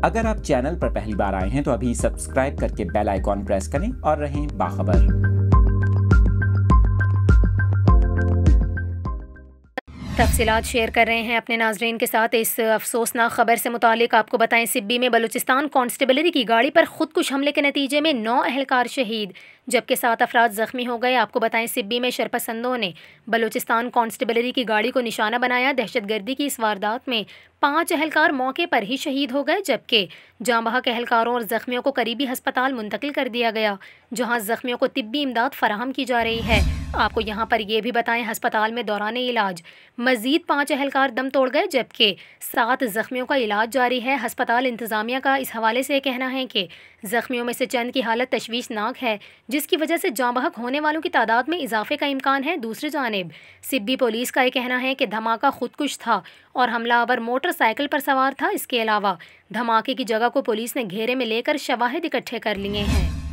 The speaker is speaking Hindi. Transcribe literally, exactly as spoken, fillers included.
अगर आप चैनल पर पहली बार आए हैं तो अभी सब्सक्राइब करके बेल आइकॉन प्रेस करें और रहें बाखबर। तफसीलात शेयर कर रहे हैं अपने नाजरीन के साथ इस अफसोसनाक खबर से मुतालिक। आपको बताएं, सिब्बी में बलूचिस्तान कांस्टेबलरी की गाड़ी पर खुदकुश हमले के नतीजे में नौ अहलकार शहीद जबकि सात अफराद जख्मी हो गए। आपको बताएं, सिब्बी में शरपसंदों ने बलूचिस्तान कांस्टेबलरी की गाड़ी को निशाना बनाया। दहशतगर्दी की इस वारदात में पाँच अहलकार मौके पर ही शहीद हो गए जबकि जाँ बहक अहलकारों और जख्मियों को करीबी हस्पताल मुंतकिल कर दिया गया जहाँ जख्मियों को तिब्बी इमदाद फराहम की जा रही है। आपको यहाँ पर यह भी बताएं, अस्पताल में दौरान इलाज मजीद पाँच अहलकार दम तोड़ गए जबकि सात जख्मियों का इलाज जारी है। अस्पताल इंतज़ामिया का इस हवाले से कहना है कि जख्मियों में से चंद की हालत तशवीशनाक है जिसकी वजह से जाँ बहक होने वालों की तादाद में इजाफे का इम्कान है। दूसरी जानिब सिब्बी पुलिस का यह कहना है कि धमाका खुदकुश था और हमलावर मोटरसाइकिल पर सवार था। इसके अलावा धमाके की जगह को पुलिस ने घेरे में लेकर शवाहिद इकट्ठे कर लिए हैं।